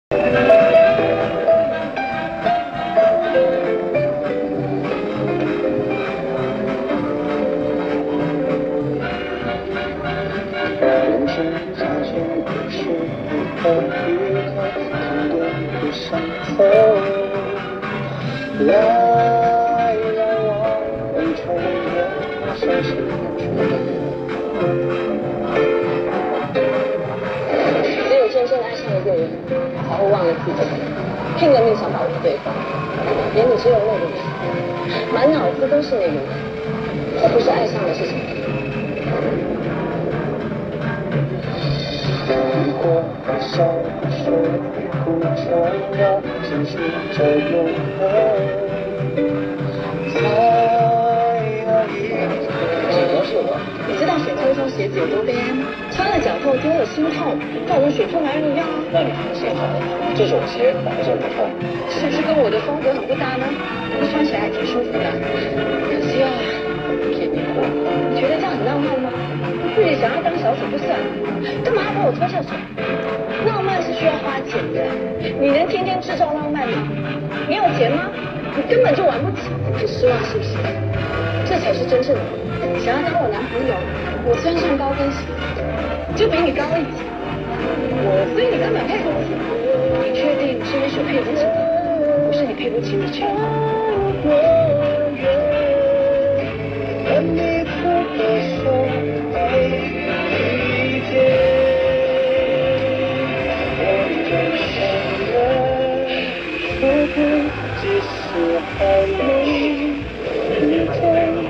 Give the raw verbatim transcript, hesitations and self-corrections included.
人生早就不是一个一个看对不上头，来来往往成为相信的只有真正爱上一个人，才会忘了自己，拼了命想保护对方。眼里只有那个人，满脑子都是那个人，这不是爱上的是什么？ 如果相守不重要，继续走路后，才有一天。 只能是我。你知道选错一双鞋子有多悲哀吗？穿了脚后就会有心痛，跟我们选错男人一样啊。 那你还是好了，这种鞋反正不痛， 是不是跟我的风格很不搭呢？不穿起来还挺舒服的。可惜啊，骗你过。你觉得这样很浪漫吗？自己想要当小丑就算了，干嘛还把我拖下水？浪漫是需要花钱的，你能天天制造浪漫吗？你有钱吗？你根本就玩不起，很失望是不是？这才是真正的我。想要当我男朋友，我穿上高跟鞋就比你高一级，我所以你根本配不起。你确定是也许配不起你，不是你配不起你去？ 和你牵着手，爱一天，我就承认，说不即使还没遇见。